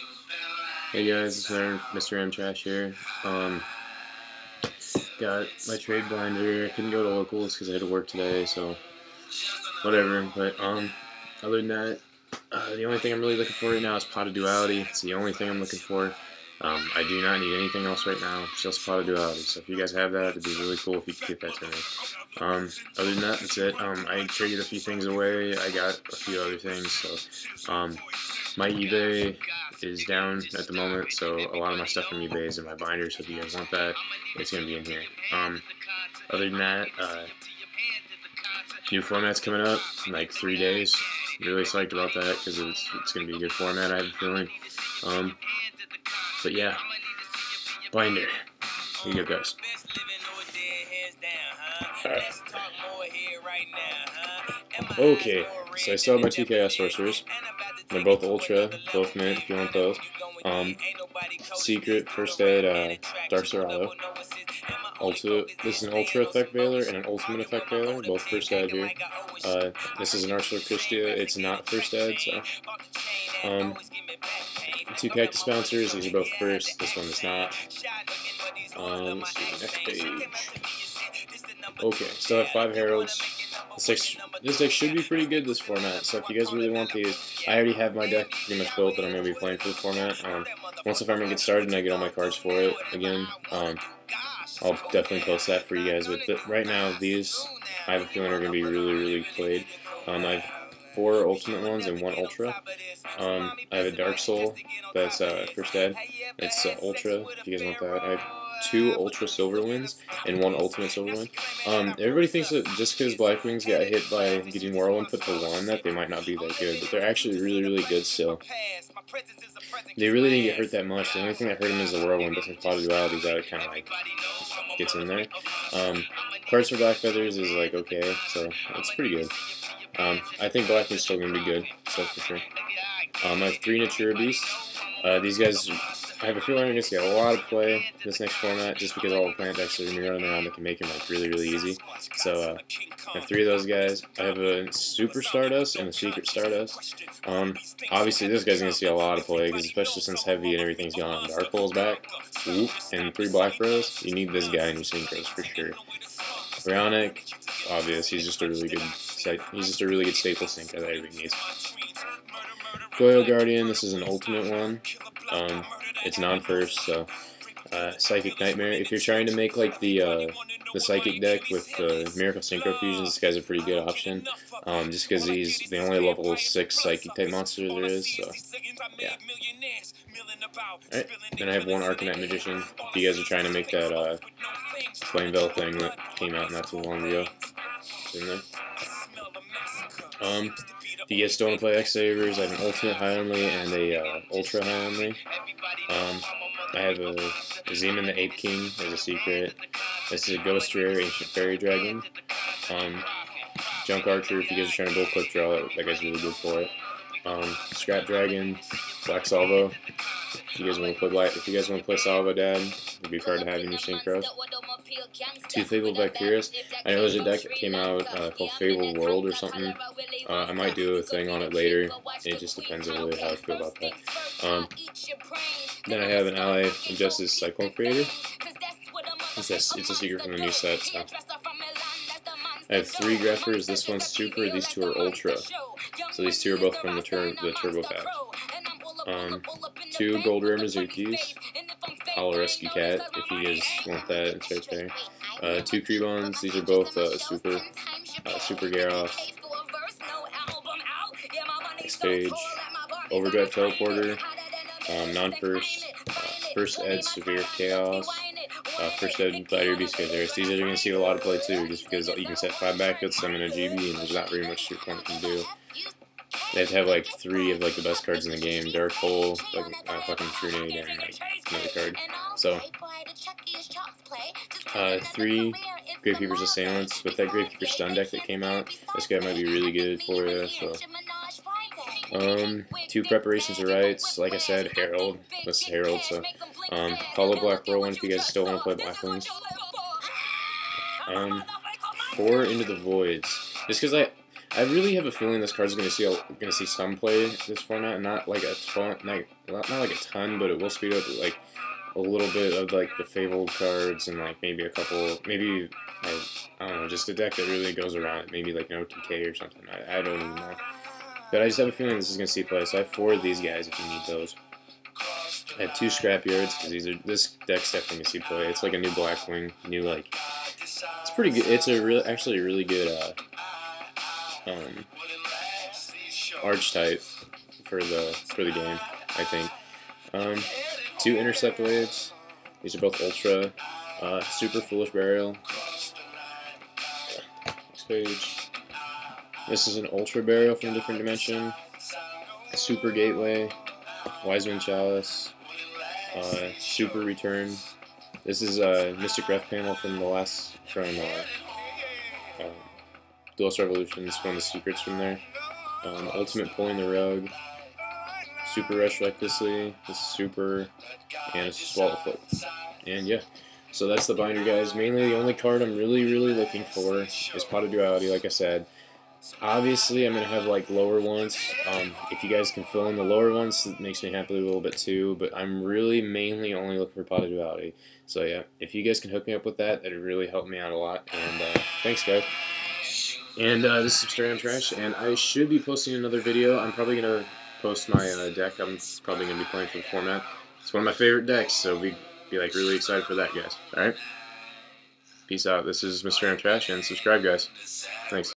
Hey guys, it's Mr. M Trash here. Got my trade binder. I couldn't go to locals because I had to work today, so whatever. But other than that, the only thing I'm really looking for right now is Pot of Duality. It's the only thing I'm looking for. I do not need anything else right now, just Pot of Duality. So if you guys have that, it'd be really cool if you could get that to me. Other than that, that's it. I traded a few things away. I got a few other things. So my eBay is down at the moment, so a lot of my stuff from eBay is in my binder. So if you guys want that, it's gonna be in here. Other than that, new format's coming up in like 3 days. Really psyched about that because it's gonna be a good format, I have a feeling. But yeah, binder. Here you go, guys. Alright. Okay, so I still have my 2 Chaos Sorcerers. They're both Ultra, both mint if you want those. Secret, First Ed, Dark Serrado. This is an Ultra Effect Veiler and an Ultimate Effect Veiler, both First Ed here. This is an Archlord Kriysita, it's not First Ed, so. 2 Cactus Bouncers, these are both first, this one is not. Let's see, next page. Okay, still have 5 Heralds. This deck should be pretty good this format, so if you guys really want these, I already have my deck pretty much built that I'm going to be playing for the format. Once if I'm going to get started and I get all my cards for it again, I'll definitely post that for you guys, but right now, these, I have a feeling are going to be really, really played. I have 4 Ultimate ones and 1 Ultra. I have a Dark Soul, that's First Ed. It's Ultra, if you guys want that. I have 2 Ultra Silverwinds and 1 Ultimate Silverwind. Everybody thinks that just because Blackwings got hit by getting Whirlwind put to 1 that they might not be that good, but they're actually really, really good still. They really didn't get hurt that much. The only thing that hurt them is the Whirlwind, but since Pot of Duality that it kind of like gets in there. Cards for Black Feathers is like okay, so it's pretty good. I think Blackwing's still going to be good, so for sure. I have 3 Naturia Beasts. These guys, I have a feeling I'm going to get a lot of play this next format just because all the plant decks are going to be running around that can make them like really, really easy. So I have 3 of those guys. I have a Super Stardust and a Secret Stardust. Obviously this guy's going to see a lot of play because especially since Heavy and everything's gone. Dark Hole's back, and 3 Black Rose. You need this guy in your synchros for sure. Bionic, obvious. He's just a really good staple sync that everybody needs. Goyo Guardian, this is an ultimate one. It's non-first, so Psychic Nightmare. If you're trying to make like the Psychic deck with Miracle Synchro Fusions, this guy's a pretty good option. Just because he's the only level 6 Psychic type monster there is, so yeah. Alright, then I have 1 Arcanite Magician. If you guys are trying to make that Flame Veil thing that came out not too long ago. It's in there. If you guys still want to play X-Savers, I have an Ultimate High Only and a Ultra High Only. I have a Zeman the Ape King as a secret. This is a Ghost Rare Ancient Fairy Dragon. Junk Archer, if you guys are trying to build Quick Draw, that guy's really good for it. Scrap Dragon, Black Salvo. If you guys want to play Salvo Dad, it'd be a card to have in your synchros. 2 Fabled Valkyrias. I know there's a deck that came out called Fabled World or something. I might do a thing on it later. It just depends on really how I feel about that. Then I have an Ally of Justice Cyclone Creator. It's a secret from the new set. So. I have 3 Greffers. This one's Super. These 2 are Ultra. So these 2 are both from the Turbo Pack. 2 Gold Rare Mizukis. Hollow Rescue Cat, if you guys want that, it's right there. 2 Creebons. These are both Super Gyarados. Next page. Overdrive Teleporter. Non-first. First Ed Severe Chaos. First Ed Gladiator Beast Guys. These are going to see a lot of play too, just because you can set 5 backups, summon a GB, and there's not very much your opponent can do. They have to have like 3 of like the best cards in the game: Dark Hole, like fucking Trunade, and like another card. So 3 Gravekeeper's Assailants. With that Gravekeeper Stun deck that came out, this guy might be really good for you. So 2 Preparations of Rites. Like I said, Herald. This is Herald. So Hollow Black Whirlwind if you guys still want to play Blackwings. 4 Into the Voids. Just because I really have a feeling this card's gonna see some play this format, not like a ton, not like a ton, but it will speed up like a little bit of like the Fabled cards and like maybe a couple, maybe I don't know, just a deck that really goes around it, maybe like an OTK or something. I don't even know, but I just have a feeling this is gonna see play. So I have 4 of these guys if you need those. I have 2 Scrapyards because this deck's definitely gonna see play. It's like a new Blackwing, new like. It's pretty good. It's actually a really good archetype for the game, I think. 2 Intercept Waves. These are both Ultra. Super Foolish Burial. Next page. This is an Ultra Burial from a different dimension. Super Gateway. Wiseman Chalice. Super Return. This is Mystic Ref panel from Duelist Revolutions, one of the secrets from there. Ultimate Pulling the Rug. Super Rush Recklessly. This is Super. And a Swallowfoot. And yeah. So that's the binder, guys. Mainly the only card I'm really looking for is Pot of Duality, like I said. Obviously, I'm going to have like lower ones. If you guys can fill in the lower ones, it makes me happy a little bit too. But I'm really mainly only looking for Pot of Duality. So yeah, if you guys can hook me up with that, that'd really help me out a lot. And thanks, guys. And this is Mr. Trash, and I should be posting another video. I'm probably going to post my deck. I'm probably going to be playing for the format. It's one of my favorite decks, so be like really excited for that, guys. All right? Peace out. This is Mr. Trash, and subscribe, guys. Thanks.